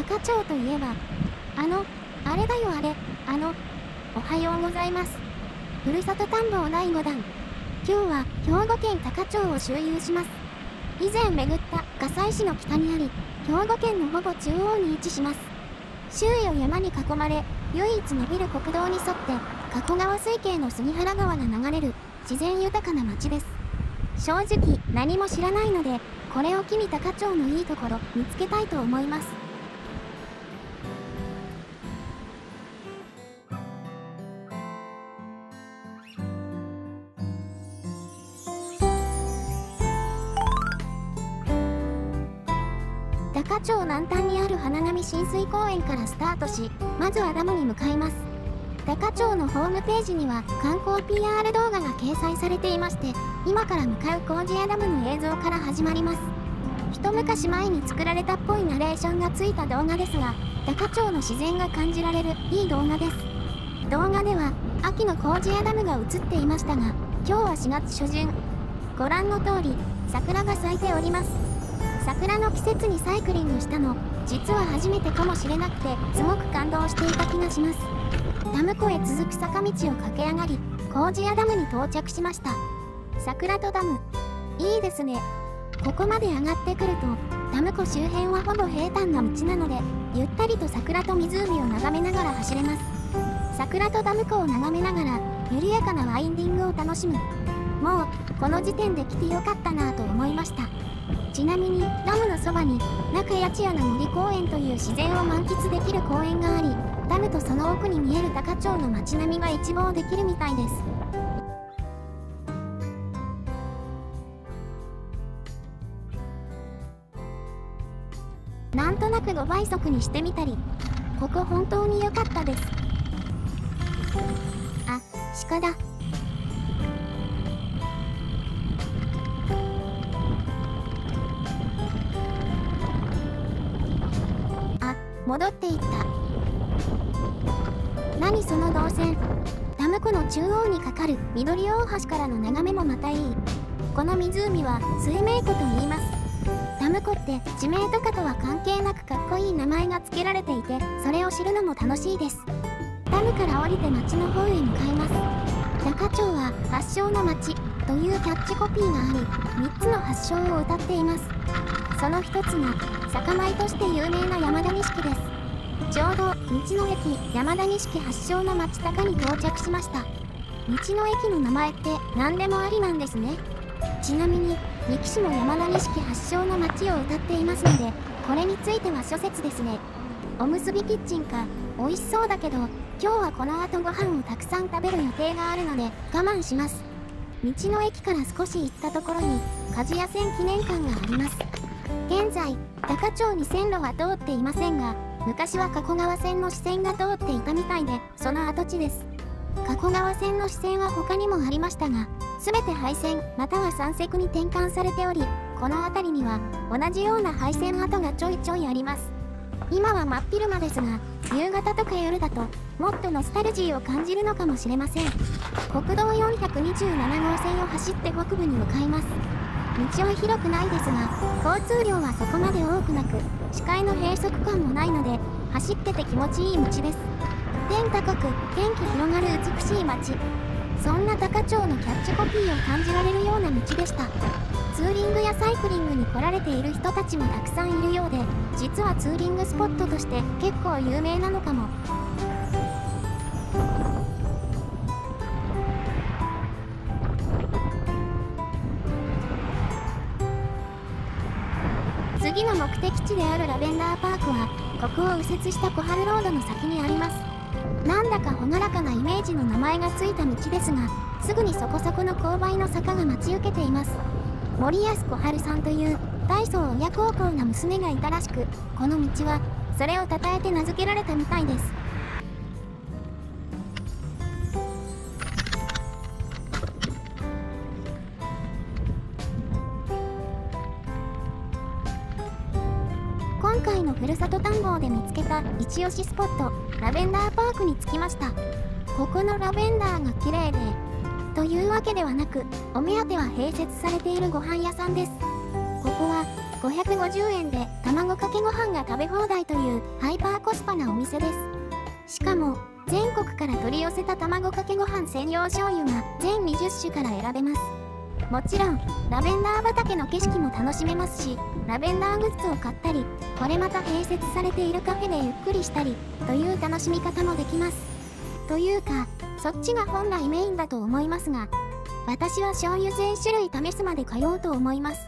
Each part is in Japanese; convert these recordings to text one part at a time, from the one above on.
高町といえば、あれだよあれ、おはようございます。ふるさと探訪第5弾。今日は兵庫県高町を周遊します。以前巡った加西市の北にあり、兵庫県のほぼ中央に位置します。周囲を山に囲まれ、唯一伸びる国道に沿って加古川水系の杉原川が流れる自然豊かな町です。正直何も知らないので、これを機に高町のいいところ見つけたいと思います。高町南端にある花並親水公園からスタートし、まずはダムに向かいます。高町のホームページには観光 PR 動画が掲載されていまして、今から向かう工事屋ダムの映像から始まります。一昔前に作られたっぽいナレーションがついた動画ですが、高町の自然が感じられるいい動画です。動画では秋の工事屋ダムが映っていましたが、今日は4月初旬。ご覧の通り桜が咲いております。桜の季節にサイクリングしたの、実は初めてかもしれなくて、すごく感動していた気がします。ダム湖へ続く坂道を駆け上がり、工事屋ダムに到着しました。桜とダム、いいですね。ここまで上がってくると、ダム湖周辺はほぼ平坦な道なので、ゆったりと桜と湖を眺めながら走れます。桜とダム湖を眺めながら、緩やかなワインディングを楽しむ。もう、この時点で来てよかったなぁと思いました。ちなみにダムのそばに中八谷の森公園という自然を満喫できる公園があり、ダムとその奥に見える高町の街並みが一望できるみたいです。なんとなく5倍速にしてみたり、ここ本当に良かったです。あ、鹿だ。戻っていった。何その動線。ダム湖の中央にかかる緑大橋からの眺めもまたいい。この湖は水明湖と言います。ダム湖って地名とかとは関係なくかっこいい名前が付けられていて、それを知るのも楽しいです。ダムから降りて町の方へ向かいます。高町は発祥の町というキャッチコピーがあり、3つの発祥を歌っています。その一つが酒米として有名な山田錦です。ちょうど道の駅山田錦発祥の町高に到着しました。道の駅の名前って何でもありなんですね。ちなみに三木市も山田錦発祥の町を歌っていますので、これについては諸説ですね。おむすびキッチンか、美味しそうだけど今日はこの後ご飯をたくさん食べる予定があるので我慢します。道の駅から少し行ったところに鍛冶屋線記念館があります。現在高町に線路は通っていませんが、昔は加古川線の支線が通っていたみたいで、その跡地です。加古川線の支線は他にもありましたが、全て廃線または山積に転換されており、この辺りには同じような廃線跡がちょいちょいあります。今は真っ昼間ですが、夕方とか夜だともっとノスタルジーを感じるのかもしれません。国道427号線を走って北部に向かいます。道は広くないですが、交通量はそこまで多くなく、視界の閉塞感もないので、走ってて気持ちいい道です。天高く、天気広がる美しい街。そんな高町のキャッチコピーを感じられるような道でした。ツーリングやサイクリングに来られている人たちもたくさんいるようで、実はツーリングスポットとして結構有名なのかも。次の目的地であるラベンダーパークは、ここを右折した小春ロードの先にあります。なんだか朗らかなイメージの名前がついた道ですが、すぐにそこそこの勾配の坂が待ち受けています。森安小春さんという大層親孝行な娘がいたらしく、この道はそれをたたえて名付けられたみたいです。今回のふるさと探訪で見つけた一押しスポット、ラベンダーパークに着きました。ここのラベンダーが綺麗で、というわけではなく、お目当ては併設されているご飯屋さんです。ここは 550円で卵かけご飯が食べ放題というハイパーコスパなお店です。しかも全国から取り寄せた卵かけご飯専用醤油が全20種から選べます。もちろんラベンダー畑の景色も楽しめますし、ラベンダーグッズを買ったり、これまた併設されているカフェでゆっくりしたりという楽しみ方もできます。というかそっちが本来メインだと思いますが、私は醤油全種類試すまで通おうと思います。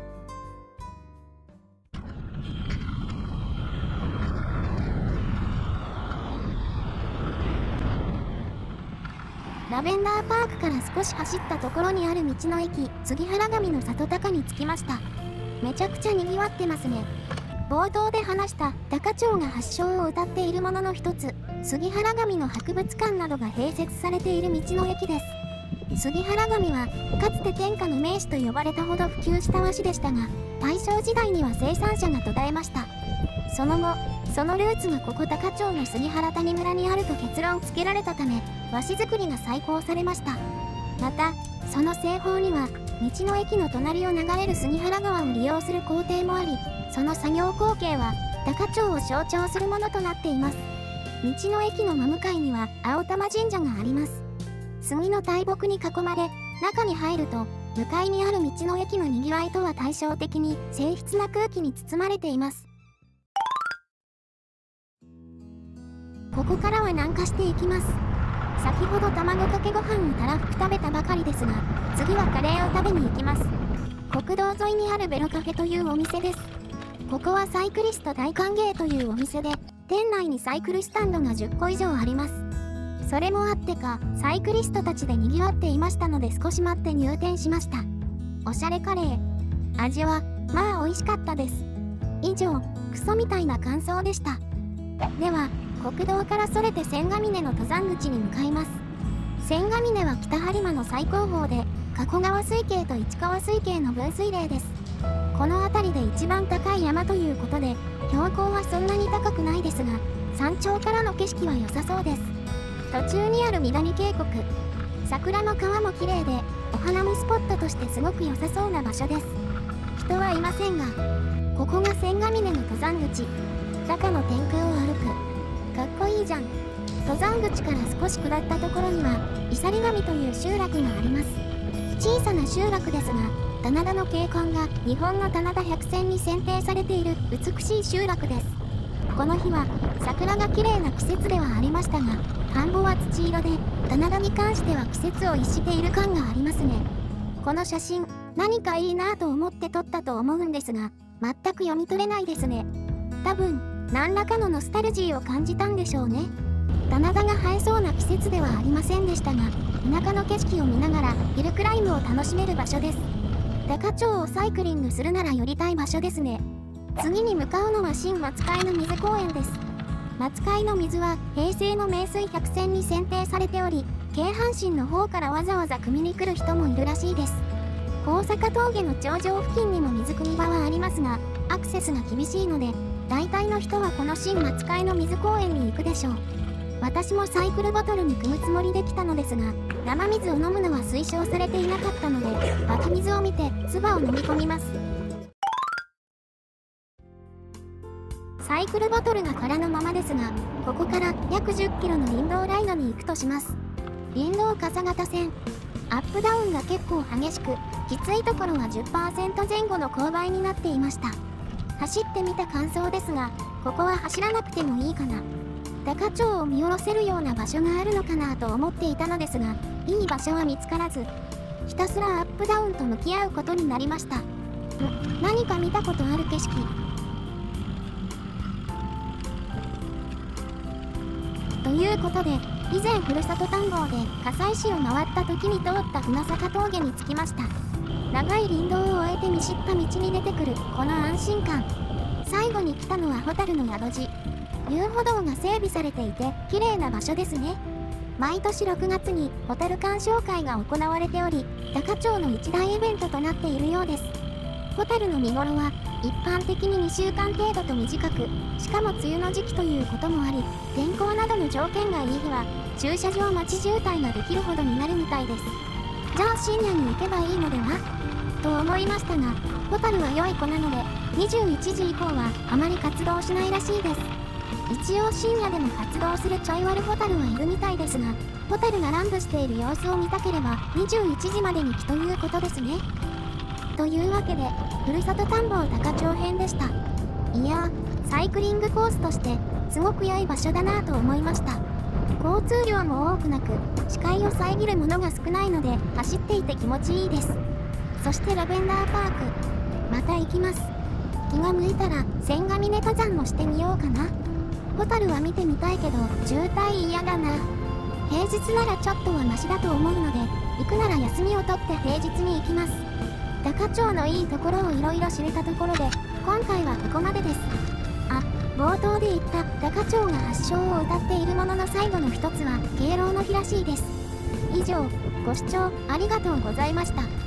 ラベンダーパークから少し走ったところにある道の駅、杉原上の里高に着きました。めちゃくちゃ賑わってますね。冒頭で話した高町が発祥を謳っているものの一つ、杉原上の博物館などが併設されている道の駅です。杉原上はかつて天下の名士と呼ばれたほど普及した和紙でしたが、大正時代には生産者が途絶えました。その後そのルーツがここ高町の杉原谷村にあると結論付けられたため、和紙作りが再興されました。またその製法には道の駅の隣を流れる杉原川を利用する工程もあり、その作業光景は高町を象徴するものとなっています。道の駅の真向かいには青玉神社があります。杉の大木に囲まれ、中に入ると向かいにある道の駅のにぎわいとは対照的に静謐な空気に包まれています。ここからは南下していきます。先ほど卵かけご飯をたらふく食べたばかりですが、次はカレーを食べに行きます。国道沿いにあるベロカフェというお店です。ここはサイクリスト大歓迎というお店で、店内にサイクルスタンドが10個以上あります。それもあってかサイクリストたちで賑わっていましたので、少し待って入店しました。おしゃれカレー、味はまあ美味しかったです。以上、クソみたいな感想でした。では国道からそれて千ヶ峰の登山口に向かいます。千ヶ峰は北播磨の最高峰で、加古川水系と市川水系の分水嶺です。この辺りで一番高い山ということで、標高はそんなに高くないですが、山頂からの景色は良さそうです。途中にある南渓谷、桜の川も綺麗で、お花見スポットとしてすごく良さそうな場所です。人はいませんが、ここが千ヶ峰の登山口、高の天空を歩く。かっこいいじゃん。登山口から少し下ったところには伊佐利上という集落があります。小さな集落ですが、棚田の景観が日本の棚田百選に選定されている美しい集落です。この日は桜が綺麗な季節ではありましたが、田んぼは土色で、棚田に関しては季節を逸している感がありますね。この写真、何かいいなぁと思って撮ったと思うんですが、全く読み取れないですね。多分何らかのノスタルジーを感じたんでしょうね。棚田が生えそうな季節ではありませんでしたが、田舎の景色を見ながらヒルクライムを楽しめる場所です。高町をサイクリングするなら寄りたい場所ですね。次に向かうのは新松海の水公園です。松海の水は平成の名水百選に選定されており、京阪神の方からわざわざ汲みに来る人もいるらしいです。高坂峠の頂上付近にも水汲み場はありますが、アクセスが厳しいので、大体の人はこの新松海の水公園に行くでしょう。私もサイクルボトルに汲むつもりで来たのですが、生水を飲むのは推奨されていなかったので、湧き水を見て唾を飲み込みます。サイクルボトルが空のままですが、ここから約10キロの林道ライドに行くとします。林道笠形線、アップダウンが結構激しく、きついところは 10% 前後の勾配になっていました。走ってみた感想ですが、ここは走らなくてもいいかな。高町を見下ろせるような場所があるのかなと思っていたのですが、いい場所は見つからず、ひたすらアップダウンと向き合うことになりました。何か見たことある景色。ということで、以前ふるさと探訪で葛西市を回った時に通った船坂峠に着きました。長い林道を終えて見知った道に出てくるこの安心感。最後に来たのはホタルの宿路。遊歩道が整備されていて綺麗な場所ですね。毎年6月にホタル鑑賞会が行われており、高町の一大イベントとなっているようです。ホタルの見頃は一般的に2週間程度と短く、しかも梅雨の時期ということもあり、天候などの条件がいい日は駐車場待ち渋滞ができるほどになるみたいです。じゃあ深夜に行けばいいのではと思いましたが、 ホタルは良い子なので21時以降はあまり活動しないらしいです。一応深夜でも活動するちょい悪ホタルはいるみたいですが、ホタルが乱舞している様子を見たければ21時までに来ということですね。というわけで、ふるさと探訪高千穂編でした。いやー、サイクリングコースとしてすごく良い場所だなぁと思いました。交通量も多くなく、視界を遮るものが少ないので走っていて気持ちいいです。そしてラベンダーパーク、また行きます。気が向いたら千ヶ峰火山もしてみようかな。ホタルは見てみたいけど渋滞嫌だな。平日ならちょっとはマシだと思うので、行くなら休みを取って平日に行きます。高千穂のいいところをいろいろ知れたところで、今回はここまでです。あ、冒頭で言った高千穂が発祥を歌っているものの最後の一つは敬老の日らしいです。以上、ご視聴ありがとうございました。